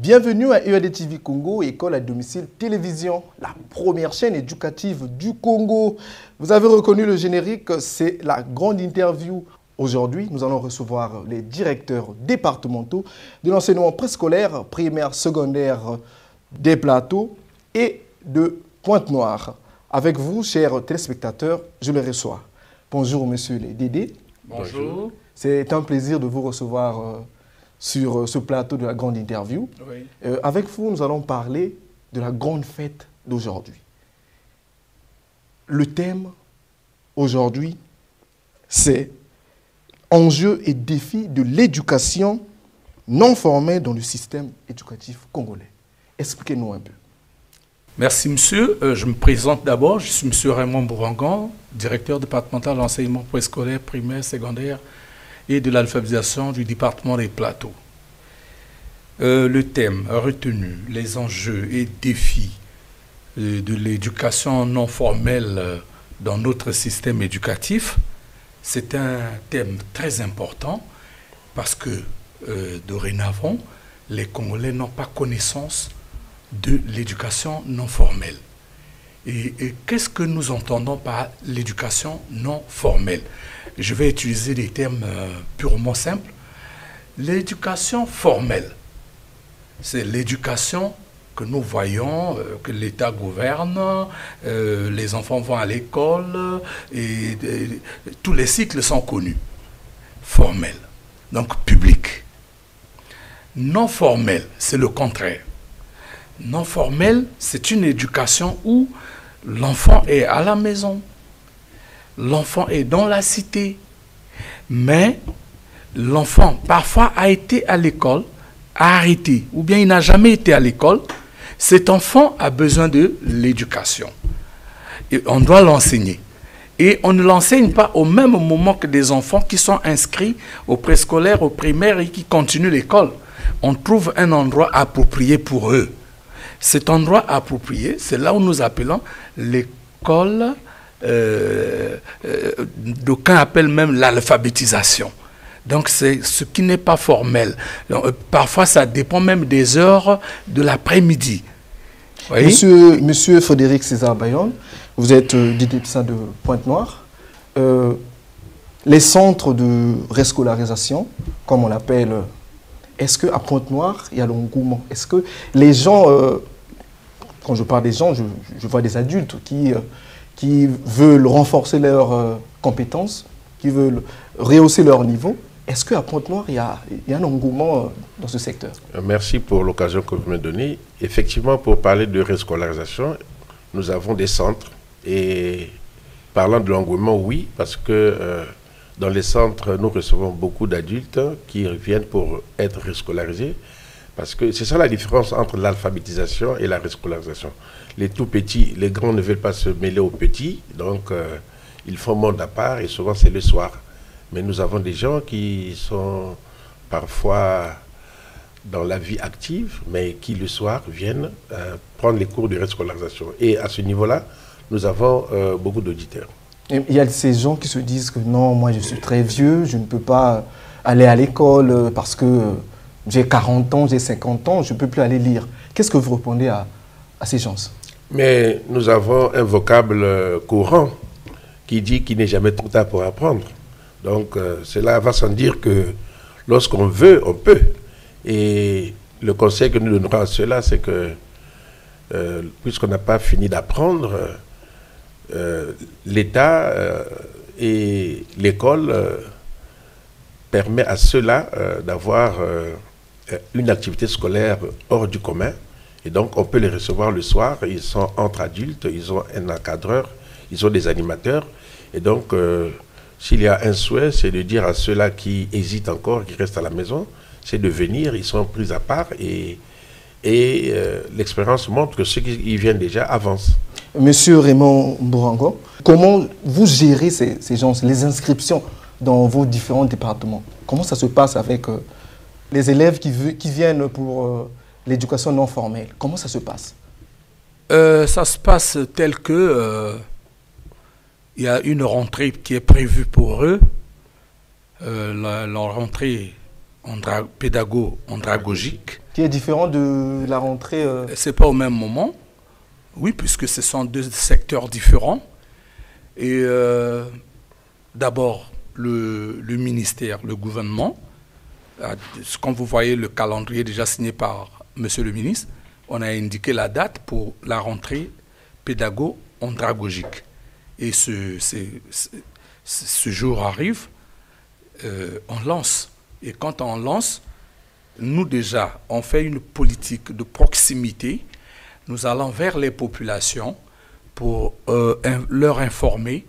Bienvenue à EAD TV Congo, école à domicile télévision, la première chaîne éducative du Congo. Vous avez reconnu le générique, c'est la grande interview. Aujourd'hui, nous allons recevoir les directeurs départementaux de l'enseignement préscolaire, primaire, secondaire des Plateaux et de Pointe-Noire. Avec vous, chers téléspectateurs, je les reçois. Bonjour, monsieur les Dédé. Bonjour. C'est un plaisir de vous recevoir sur ce plateau de la grande interview. Oui. Avec vous, nous allons parler de la grande fête d'aujourd'hui. Le thème aujourd'hui, c'est enjeux et défis de l'éducation non formelle dans le système éducatif congolais. Expliquez-nous un peu. Merci, monsieur. Je me présente d'abord. Je suis monsieur Raymond Bourangon, directeur départemental d'enseignement préscolaire, primaire, secondaire et de l'alphabétisation du département des Plateaux. Le thème retenu, les enjeux et défis de l'éducation non formelle dans notre système éducatif, c'est un thème très important parce que dorénavant, les Congolais n'ont pas connaissance de l'éducation non formelle. Et qu'est-ce que nous entendons par l'éducation non formelle? Je vais utiliser des termes purement simples. L'éducation formelle, c'est l'éducation que nous voyons, que l'État gouverne, les enfants vont à l'école, et tous les cycles sont connus. Formel, donc public. Non formel, c'est le contraire. Non formel, c'est une éducation où l'enfant est à la maison, l'enfant est dans la cité, mais l'enfant parfois a été à l'école, a arrêté, ou bien il n'a jamais été à l'école. Cet enfant a besoin de l'éducation. Et on doit l'enseigner. Et on ne l'enseigne pas au même moment que des enfants qui sont inscrits au préscolaire, au primaire et qui continuent l'école. On trouve un endroit approprié pour eux. Cet endroit approprié, c'est là où nous appelons l'école, d'aucuns appellent même l'alphabétisation. Donc c'est ce qui n'est pas formel. Donc, parfois ça dépend même des heures de l'après-midi. Monsieur Frédéric César Bayon, vous êtes diététicien de Pointe-Noire. Les centres de rescolarisation, comme on l'appelle, est-ce qu'à Pointe-Noire, il y a l'engouement? Est-ce que les gens, quand je parle des gens, je vois des adultes qui veulent renforcer leurs compétences, qui veulent rehausser leur niveau? Est-ce qu'à Pointe-Noire, il y a un engouement dans ce secteur? Merci pour l'occasion que vous me donnez. Effectivement, pour parler de rescolarisation, nous avons des centres. Et parlant de l'engouement, oui, parce que dans les centres, nous recevons beaucoup d'adultes qui viennent pour être rescolarisés. Parce que c'est ça la différence entre l'alphabétisation et la rescolarisation. Les tout petits, les grands ne veulent pas se mêler aux petits, donc ils font monde à part et souvent c'est le soir. Mais nous avons des gens qui sont parfois dans la vie active, mais qui le soir viennent prendre les cours de rescolarisation. Et à ce niveau-là, nous avons beaucoup d'auditeurs. Il y a ces gens qui se disent que non, moi je suis très vieux, je ne peux pas aller à l'école parce que j'ai 40 ans, j'ai 50 ans, je ne peux plus aller lire. Qu'est-ce que vous répondez à ces gens? Mais nous avons un vocable courant qui dit qu'il n'est jamais trop tard pour apprendre. Donc cela va sans dire que lorsqu'on veut, on peut. Et le conseil que nous donnerons à cela, c'est que puisqu'on n'a pas fini d'apprendre, l'État et l'école permet à ceux-là d'avoir une activité scolaire hors du commun. Et donc, on peut les recevoir le soir. Ils sont entre adultes, ils ont un encadreur, ils ont des animateurs. Et donc, s'il y a un souhait, c'est de dire à ceux-là qui hésitent encore, qui restent à la maison, c'est de venir, ils sont pris à part et l'expérience montre que ceux qui y viennent déjà avancent. Monsieur Raymond Bourangon, comment vous gérez ces gens, les inscriptions dans vos différents départements? Comment ça se passe avec les élèves qui viennent pour l'éducation non formelle? Comment ça se passe? Ça se passe tel que il y a une rentrée qui est prévue pour eux. La rentrée pédago-andragogique. Qui est différent de la rentrée Ce n'est pas au même moment, oui, puisque ce sont deux secteurs différents. Et d'abord, le ministère, le gouvernement, quand vous voyez le calendrier déjà signé par Monsieur le ministre, on a indiqué la date pour la rentrée pédago-andragogique. Et ce jour arrive, on lance. Et quand on lance, nous déjà, on fait une politique de proximité. Nous allons vers les populations pour leur informer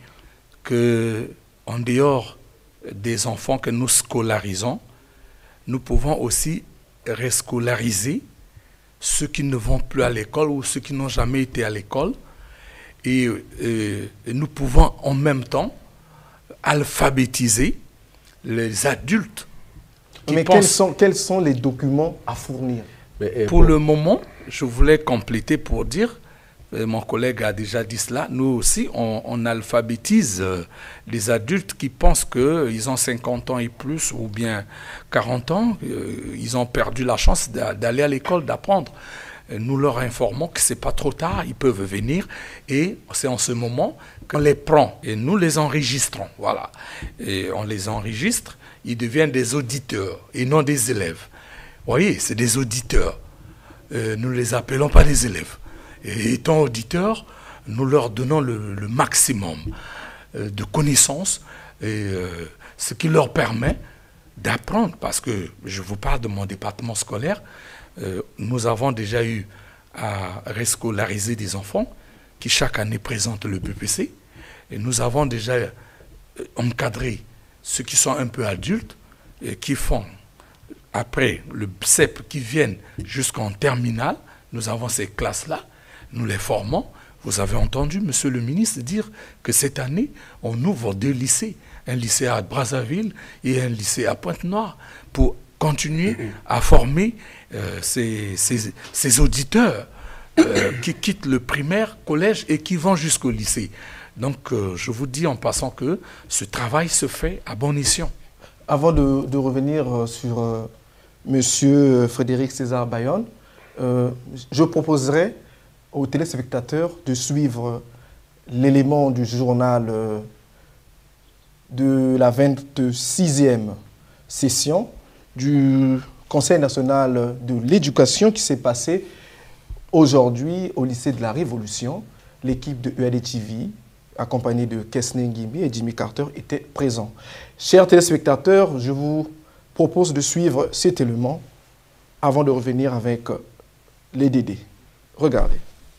qu'en dehors des enfants que nous scolarisons, nous pouvons aussi rescolariser ceux qui ne vont plus à l'école ou ceux qui n'ont jamais été à l'école. Et nous pouvons en même temps alphabétiser les adultes. Mais quels sont les documents à fournir? Pour le moment, je voulais compléter pour dire, mon collègue a déjà dit cela, nous aussi, on alphabétise les adultes qui pensent qu'ils ont 50 ans et plus, ou bien 40 ans, ils ont perdu la chance d'aller à l'école, d'apprendre. Nous leur informons que ce n'est pas trop tard, ils peuvent venir, et c'est en ce moment qu'on les prend, et nous les enregistrons, voilà. Et on les enregistre, ils deviennent des auditeurs, et non des élèves. Vous voyez, c'est des auditeurs. Nous ne les appelons pas des élèves. Et étant auditeurs, nous leur donnons le maximum de connaissances, et ce qui leur permet d'apprendre. Parce que je vous parle de mon département scolaire, nous avons déjà eu à rescolariser des enfants qui chaque année présentent le BPC. Et nous avons déjà encadré ceux qui sont un peu adultes et qui font, après le CEP, qui viennent jusqu'en terminale. Nous avons ces classes-là, nous les formons. Vous avez entendu, monsieur le ministre, dire que cette année, on ouvre 2 lycées. Un lycée à Brazzaville et un lycée à Pointe-Noire pour continuer à former ces auditeurs qui quittent le primaire, collège et qui vont jusqu'au lycée. Donc, je vous dis en passant que ce travail se fait à bon escient. Avant de revenir sur monsieur Frédéric César Bayonne, je proposerai aux téléspectateurs de suivre l'élément du journal de la 26e session du Conseil national de l'éducation qui s'est passé aujourd'hui au lycée de la Révolution. L'équipe de EAD-TV, accompagnée de Kesne Ngimbi et Jimmy Carter, était présent. Chers téléspectateurs, je vous propose de suivre cet élément avant de revenir avec les DD. Regardez.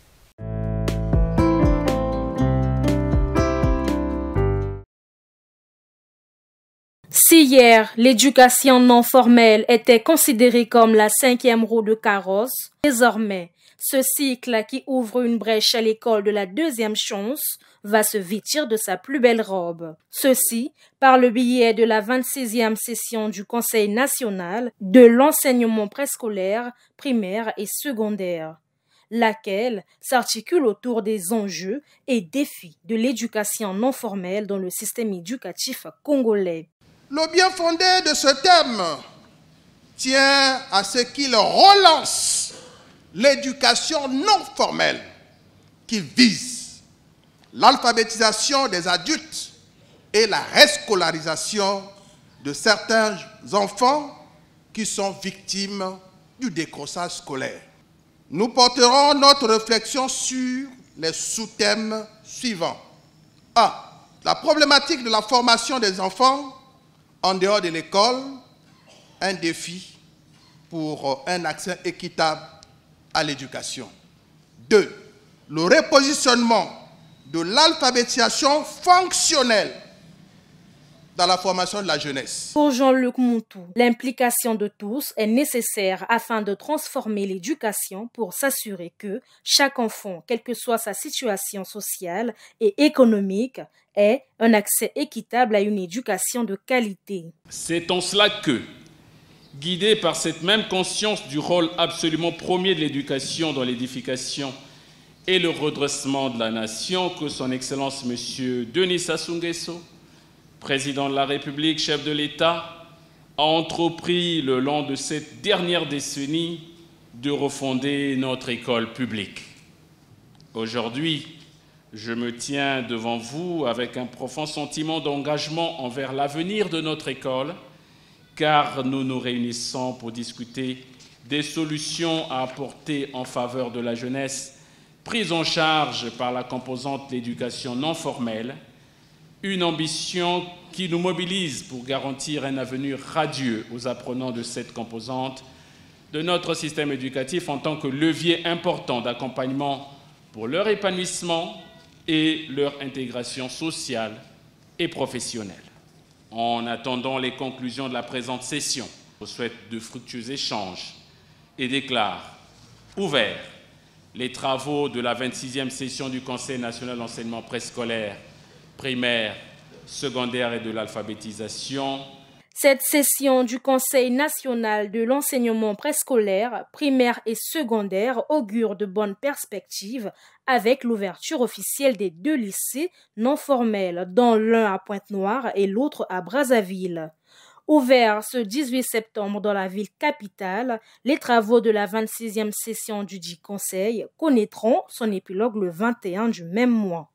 Si hier, l'éducation non formelle était considérée comme la 5e roue de carrosse, désormais, ce cycle qui ouvre une brèche à l'école de la 2e chance va se vêtir de sa plus belle robe. Ceci par le biais de la 26e session du Conseil national de l'enseignement préscolaire, primaire et secondaire, laquelle s'articule autour des enjeux et défis de l'éducation non formelle dans le système éducatif congolais. Le bien fondé de ce thème tient à ce qu'il relance l'éducation non formelle qui vise l'alphabétisation des adultes et la rescolarisation de certains enfants qui sont victimes du décrochage scolaire. Nous porterons notre réflexion sur les sous-thèmes suivants. 1. La problématique de la formation des enfants en dehors de l'école, un défi pour un accès équitable à l'éducation. 2. Le repositionnement de l'alphabétisation fonctionnelle dans la formation de la jeunesse. Pour Jean-Luc Moutou, l'implication de tous est nécessaire afin de transformer l'éducation pour s'assurer que chaque enfant, quelle que soit sa situation sociale et économique, ait un accès équitable à une éducation de qualité. C'est en cela que, guidé par cette même conscience du rôle absolument premier de l'éducation dans l'édification et le redressement de la nation, que son Excellence M. Denis Sassou Nguesso, Président de la République, chef de l'État, a entrepris le long de cette dernière décennie de refonder notre école publique. Aujourd'hui, je me tiens devant vous avec un profond sentiment d'engagement envers l'avenir de notre école, car nous nous réunissons pour discuter des solutions à apporter en faveur de la jeunesse prise en charge par la composante l'éducation non formelle, une ambition qui nous mobilise pour garantir un avenir radieux aux apprenants de cette composante de notre système éducatif en tant que levier important d'accompagnement pour leur épanouissement et leur intégration sociale et professionnelle. En attendant les conclusions de la présente session, je souhaite de fructueux échanges et déclare ouverts les travaux de la 26e session du Conseil national d'enseignement préscolaire, primaire, secondaire et de l'alphabétisation. Cette session du Conseil national de l'enseignement préscolaire, primaire et secondaire augure de bonnes perspectives avec l'ouverture officielle des 2 lycées non formels, dont l'un à Pointe-Noire et l'autre à Brazzaville. Ouvert ce 18 septembre dans la ville capitale, les travaux de la 26e session du dit Conseil connaîtront son épilogue le 21 du même mois.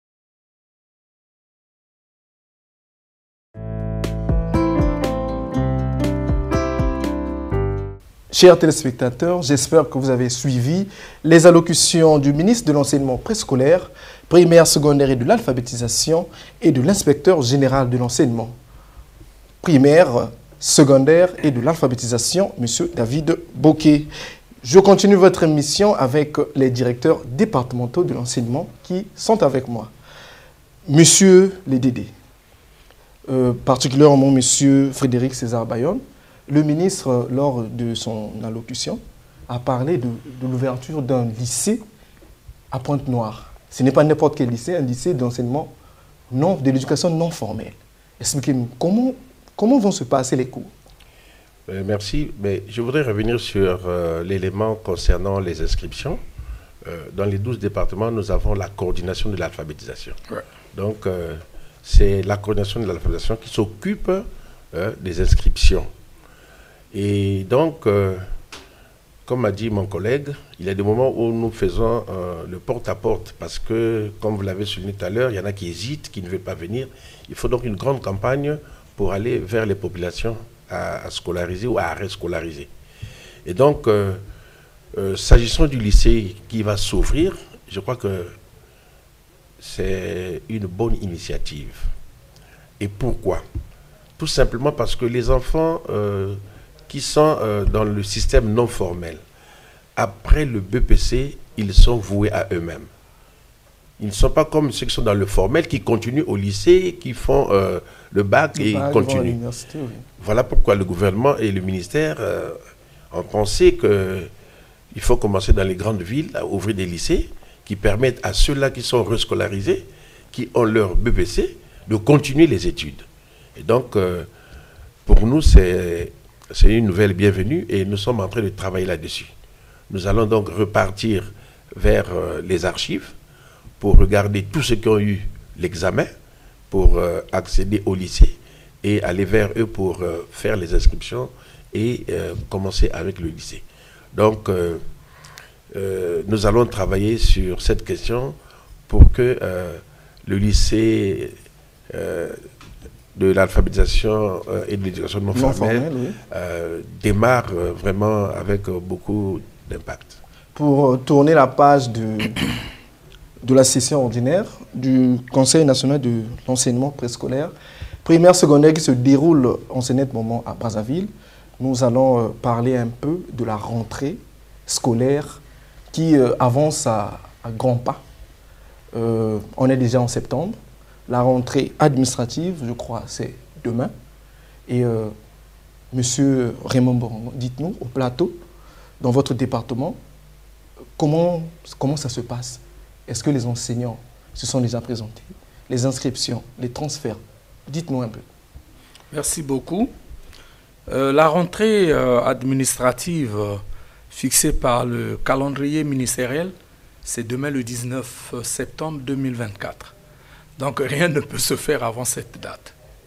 Chers téléspectateurs, j'espère que vous avez suivi les allocutions du ministre de l'enseignement préscolaire, primaire, secondaire et de l'alphabétisation et de l'inspecteur général de l'enseignement primaire, secondaire et de l'alphabétisation, M. David Bokeh. Je continue votre émission avec les directeurs départementaux de l'enseignement qui sont avec moi. Monsieur les DD, particulièrement M. Frédéric César Bayonne, le ministre, lors de son allocution, a parlé de l'ouverture d'un lycée à Pointe-Noire. Ce n'est pas n'importe quel lycée, un lycée d'enseignement de l'éducation non formelle. Expliquez-nous, comment vont se passer les cours? Merci. Mais je voudrais revenir sur l'élément concernant les inscriptions. Dans les 12 départements, nous avons la coordination de l'alphabétisation. Ouais. Donc, c'est la coordination de l'alphabétisation qui s'occupe des inscriptions. Et donc, comme a dit mon collègue, il y a des moments où nous faisons le porte-à-porte parce que, comme vous l'avez souligné tout à l'heure, il y en a qui hésitent, qui ne veulent pas venir. Il faut donc une grande campagne pour aller vers les populations à scolariser ou à rescolariser. Et donc, s'agissant du lycée qui va s'ouvrir, je crois que c'est une bonne initiative. Et pourquoi? Tout simplement parce que les enfants qui sont dans le système non formel, après le BPC, ils sont voués à eux-mêmes. Ils ne sont pas comme ceux qui sont dans le formel, qui continuent au lycée, qui font le bac et ils continuent. Oui. Voilà pourquoi le gouvernement et le ministère ont pensé qu'il faut commencer dans les grandes villes à ouvrir des lycées qui permettent à ceux-là qui sont rescolarisés, qui ont leur BPC, de continuer les études. Et donc, pour nous, c'est une nouvelle bienvenue et nous sommes en train de travailler là-dessus. Nous allons donc repartir vers les archives pour regarder tous ceux qui ont eu l'examen pour accéder au lycée et aller vers eux pour faire les inscriptions et commencer avec le lycée. Donc, nous allons travailler sur cette question pour que le lycée de l'alphabétisation et de l'éducation non formelle démarre vraiment avec beaucoup d'impact. Pour tourner la page de la session ordinaire du Conseil national de l'enseignement préscolaire, primaire, secondaire qui se déroule en ce net moment à Brazzaville, nous allons parler un peu de la rentrée scolaire qui avance à grands pas. On est déjà en septembre. La rentrée administrative, je crois, c'est demain. Et Monsieur Raymond Borongon, dites-nous au plateau, dans votre département, comment ça se passe? Est-ce que les enseignants se sont déjà présentés? Les inscriptions, les transferts? Dites-nous un peu. Merci beaucoup. La rentrée administrative fixée par le calendrier ministériel, c'est demain le 19 septembre 2024. Donc rien ne peut se faire avant cette date.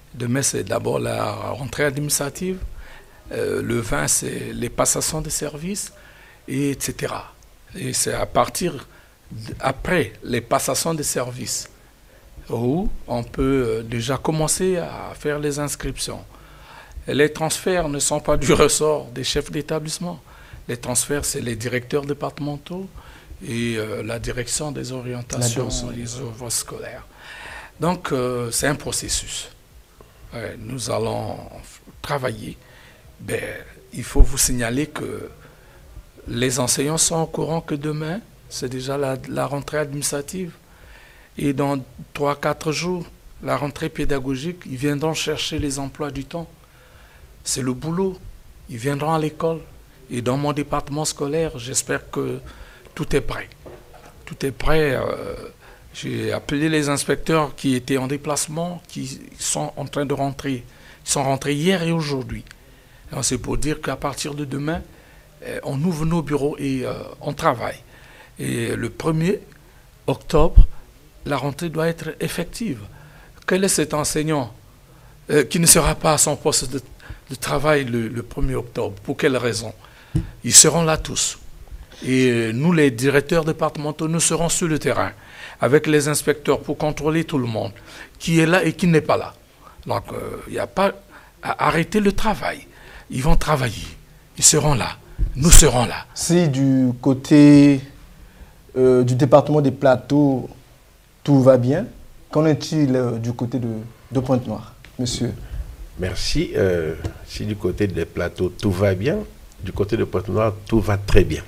Demain, c'est d'abord la rentrée administrative. Le 20, c'est les passations de services, et etc. Et c'est à partir, après les passations de services, où on peut déjà commencer à faire les inscriptions. Et les transferts ne sont pas du ressort des chefs d'établissement. Les transferts, c'est les directeurs départementaux et la direction des orientations et des œuvres scolaires. Donc, c'est un processus. Nous allons travailler. Ben, il faut vous signaler que les enseignants sont au courant que demain, c'est déjà la rentrée administrative. Et dans 3-4 jours, la rentrée pédagogique, ils viendront chercher les emplois du temps. C'est le boulot. Ils viendront à l'école. Et dans mon département scolaire, j'espère que tout est prêt. Tout est prêt. J'ai appelé les inspecteurs qui étaient en déplacement, qui sont en train de rentrer. Ils sont rentrés hier et aujourd'hui. C'est pour dire qu'à partir de demain, on ouvre nos bureaux et on travaille. Et le 1er octobre, la rentrée doit être effective. Quel est cet enseignant qui ne sera pas à son poste de travail le 1er octobre? Pour quelle raison? Ils seront là tous. Et nous, les directeurs départementaux, nous serons sur le terrain avec les inspecteurs pour contrôler tout le monde, qui est là et qui n'est pas là. Donc, il n'y a pas à arrêter le travail. Ils vont travailler. Ils seront là. Nous serons là. Si du côté du département des Plateaux, tout va bien, qu'en est-il du côté de Pointe-Noire, monsieur? Merci. Si du côté des Plateaux, tout va bien, du côté de Pointe-Noire, tout va très bien.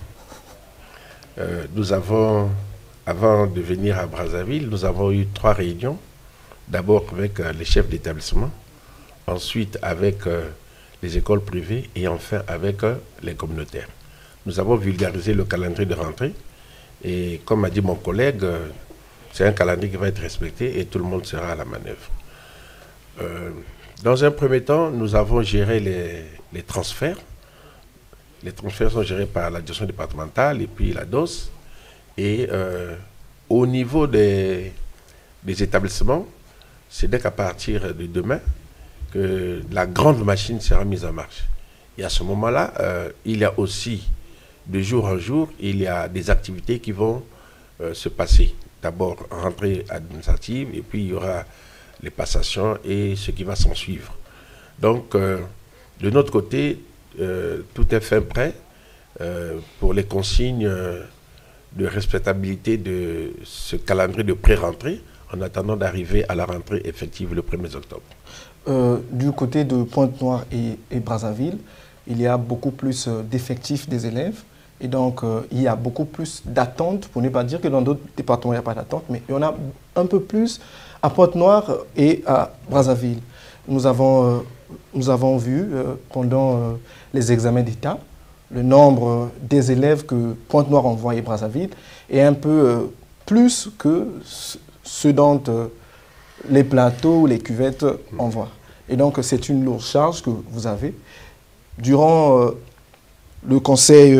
Nous avons, avant de venir à Brazzaville, nous avons eu 3 réunions. D'abord avec les chefs d'établissement, ensuite avec les écoles privées et enfin avec les communautaires. Nous avons vulgarisé le calendrier de rentrée et comme a dit mon collègue, c'est un calendrier qui va être respecté et tout le monde sera à la manœuvre. Dans un premier temps, nous avons géré les transferts. Les transferts sont gérés par la direction départementale et puis la DOS. Et au niveau des établissements, c'est dès qu'à partir de demain que la grande machine sera mise en marche. Et à ce moment-là, il y a aussi, de jour en jour, il y a des activités qui vont se passer. D'abord, rentrée administrative, et puis il y aura les passations et ce qui va s'en suivre. Donc, de notre côté, tout est fin prêt pour les consignes de respectabilité de ce calendrier de pré-rentrée, en attendant d'arriver à la rentrée effective le 1er octobre. Du côté de Pointe-Noire et Brazzaville, il y a beaucoup plus d'effectifs des élèves et donc il y a beaucoup plus d'attentes, pour ne pas dire que dans d'autres départements il n'y a pas d'attente, mais il y en a un peu plus à Pointe-Noire et à Brazzaville. Nous avons vu pendant les examens d'État, le nombre des élèves que Pointe-Noire envoie et Brazzaville est un peu plus que ce dont les Plateaux ou les cuvettes envoient. Et donc, c'est une lourde charge que vous avez. Durant le Conseil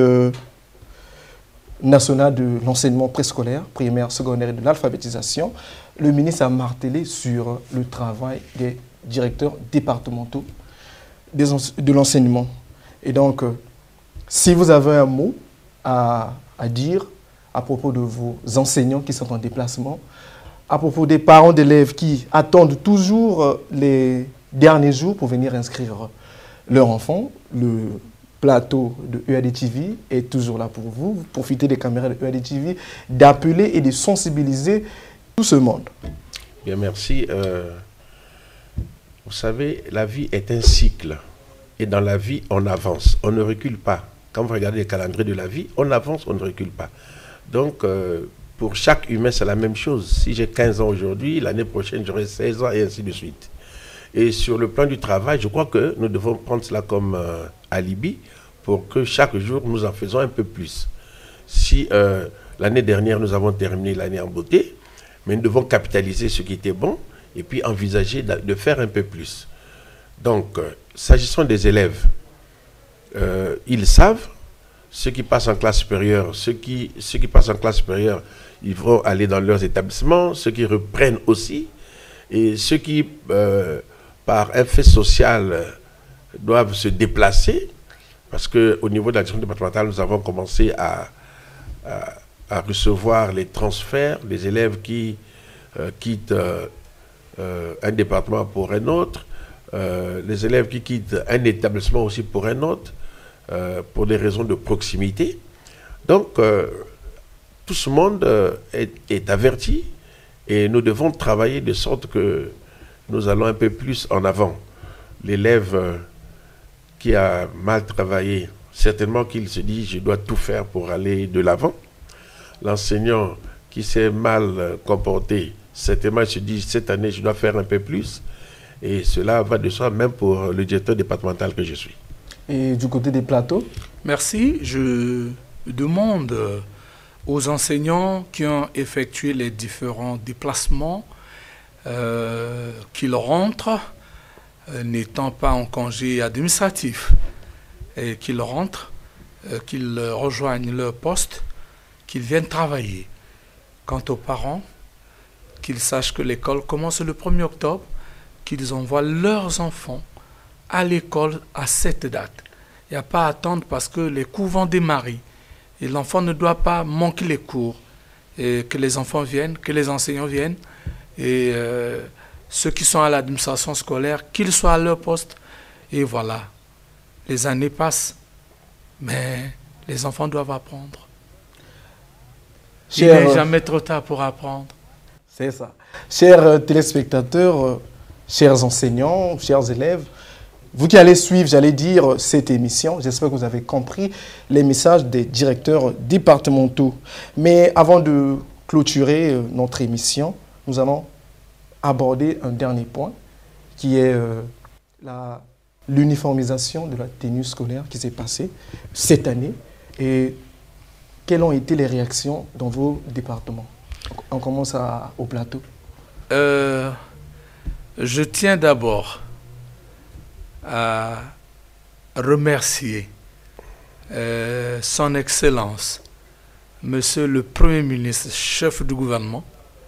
national de l'enseignement préscolaire, primaire, secondaire et de l'alphabétisation, le ministre a martelé sur le travail des directeurs départementaux de l'enseignement. Et donc, si vous avez un mot à dire à propos de vos enseignants qui sont en déplacement, à propos des parents d'élèves qui attendent toujours les derniers jours pour venir inscrire leur enfant, le plateau de EAD-TV est toujours là pour vous. Vous profitez des caméras de EAD-TV d'appeler et de sensibiliser tout ce monde. Bien, merci. Vous savez, la vie est un cycle. Et dans la vie, on avance, on ne recule pas. Quand vous regardez les calendriers de la vie, on avance, on ne recule pas. Donc, pour chaque humain, c'est la même chose. Si j'ai 15 ans aujourd'hui, l'année prochaine, j'aurai 16 ans et ainsi de suite. Et sur le plan du travail, je crois que nous devons prendre cela comme alibi pour que chaque jour, nous en faisons un peu plus. Si l'année dernière, nous avons terminé l'année en beauté, mais nous devons capitaliser ce qui était bon et puis envisager de faire un peu plus. Donc, s'agissant des élèves, ils savent, ceux qui passent en classe supérieure, ceux qui passent en classe supérieure, ils vont aller dans leurs établissements, ceux qui reprennent aussi, et ceux qui par un fait social, doivent se déplacer, parce qu'au niveau de la direction départementale, nous avons commencé à recevoir les transferts, les élèves qui quittent un département pour un autre, les élèves qui quittent un établissement aussi pour un autre, pour des raisons de proximité. Donc, tout ce monde est averti et nous devons travailler de sorte que nous allons un peu plus en avant. L'élève qui a mal travaillé, certainement qu'il se dit « je dois tout faire pour aller de l'avant ». L'enseignant qui s'est mal comporté, certainement il se dit « cette année, je dois faire un peu plus ». Et cela va de soi même pour le directeur départemental que je suis. Et du côté des plateaux? Merci. Je demande aux enseignants qui ont effectué les différents déplacements qu'ils rentrent, n'étant pas en congé administratif, et qu'ils rentrent, qu'ils rejoignent leur poste, qu'ils viennent travailler. Quant aux parents, qu'ils sachent que l'école commence le 1er octobre, qu'ils envoient leurs enfants à l'école à cette date. Il n'y a pas à attendre parce que les cours vont démarrer. Et l'enfant ne doit pas manquer les cours. Et que les enfants viennent, que les enseignants viennent. Et ceux qui sont à l'administration scolaire, qu'ils soient à leur poste. Et voilà. Les années passent. Mais les enfants doivent apprendre. Il n'est jamais trop tard pour apprendre. C'est ça. Chers téléspectateurs, chers enseignants, chers élèves, vous qui allez suivre, j'allais dire, cette émission, j'espère que vous avez compris les messages des directeurs départementaux. Mais avant de clôturer notre émission, nous allons aborder un dernier point, qui est l'uniformisation de la tenue scolaire qui s'est passée cette année. Et quelles ont été les réactions dans vos départements? On commence au plateau. Je tiens d'abord à remercier son Excellence, Monsieur le Premier ministre, chef du gouvernement,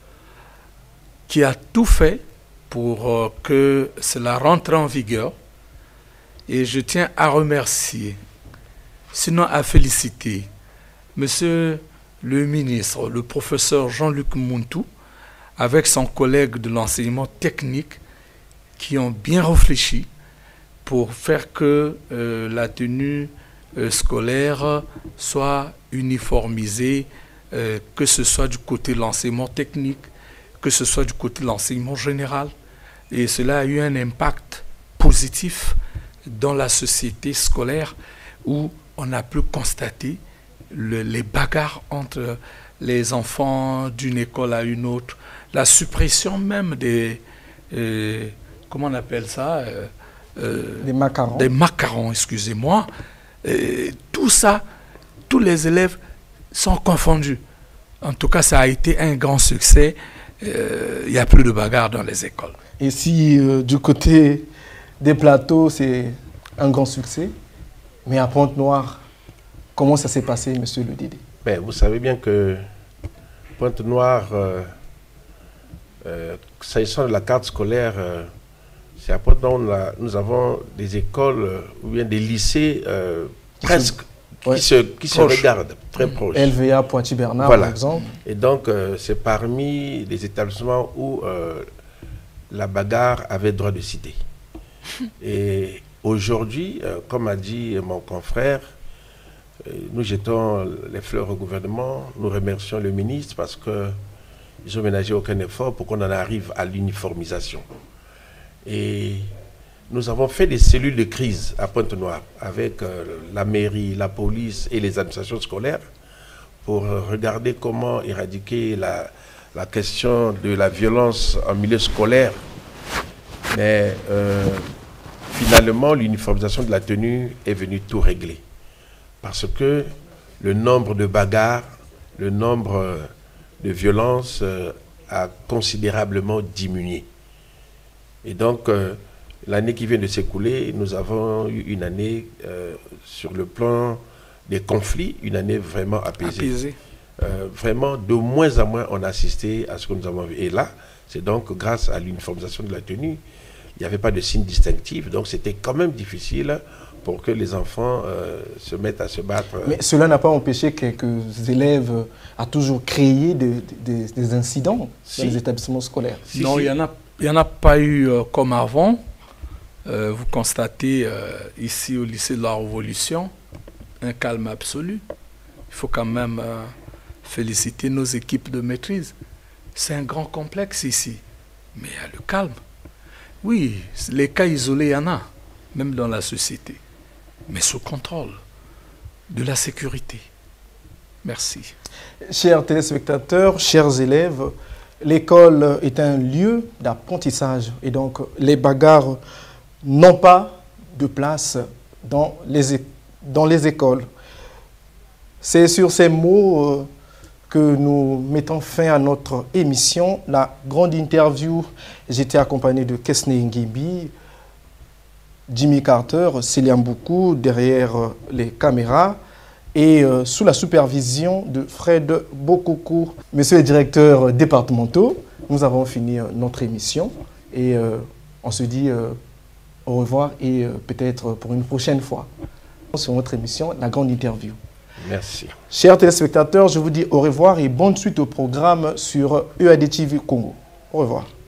qui a tout fait pour que cela rentre en vigueur. Et je tiens à remercier, sinon à féliciter, Monsieur le ministre, le professeur Jean-Luc Mountou, avec son collègue de l'enseignement technique, qui ont bien réfléchi pour faire que la tenue scolaire soit uniformisée, que ce soit du côté de l'enseignement technique, que ce soit du côté de l'enseignement général. Et cela a eu un impact positif dans la société scolaire où on a pu constater les bagarres entre les enfants d'une école à une autre, la suppression même des... comment on appelle ça des macarons. Des macarons, excusez-moi. Tout ça, tous les élèves sont confondus. En tout cas, ça a été un grand succès. Il n'y a plus de bagarres dans les écoles. Et si du côté des plateaux, c'est un grand succès, mais à Pointe-Noire, comment ça s'est passé, monsieur le Dédé? Ben, vous savez bien que Pointe-Noire, s'agissant de la carte scolaire, c'est à Pointe-Noire, nous avons des écoles ou bien des lycées presque qui se regardent très proches. LVA Poitiers-Bernard, voilà, par exemple. Et donc, c'est parmi les établissements où la bagarre avait droit de cité. Et aujourd'hui, comme a dit mon confrère, nous jetons les fleurs au gouvernement, nous remercions le ministre parce qu'ils n'ont ménagé aucun effort pour qu'on en arrive à l'uniformisation. Et nous avons fait des cellules de crise à Pointe-Noire avec la mairie, la police et les administrations scolaires pour regarder comment éradiquer la question de la violence en milieu scolaire. Mais finalement, l'uniformisation de la tenue est venue tout régler. Parce que le nombre de bagarres, le nombre de violences a considérablement diminué. Et donc, l'année qui vient de s'écouler, nous avons eu une année sur le plan des conflits, une année vraiment apaisée. Vraiment, de moins en moins, on a assisté à ce que nous avons vu. Et là, c'est donc grâce à l'uniformisation de la tenue, il n'y avait pas de signe distinctif, donc c'était quand même difficile pour que les enfants se mettent à se battre. Mais cela n'a pas empêché quelques élèves à toujours créer des incidents dans les établissements scolaires. Non, il n'y en a pas eu comme avant. Vous constatez ici au lycée de la Révolution un calme absolu. Il faut quand même féliciter nos équipes de maîtrise. C'est un grand complexe ici, mais il y a le calme. Oui, les cas isolés, il y en a, même dans la société, mais sous contrôle de la sécurité. Merci. Chers téléspectateurs, chers élèves, l'école est un lieu d'apprentissage et donc les bagarres n'ont pas de place dans les écoles. C'est sur ces mots que nous mettons fin à notre émission, la grande interview. J'étais accompagné de Kesne Ngibi, Jimmy Carter, Célia Mboukou derrière les caméras et sous la supervision de Fred Bokoko. Monsieur le directeur départemental, nous avons fini notre émission et on se dit au revoir et peut-être pour une prochaine fois sur notre émission, la grande interview. Merci. Chers téléspectateurs, je vous dis au revoir et bonne suite au programme sur EAD TV Congo. Au revoir.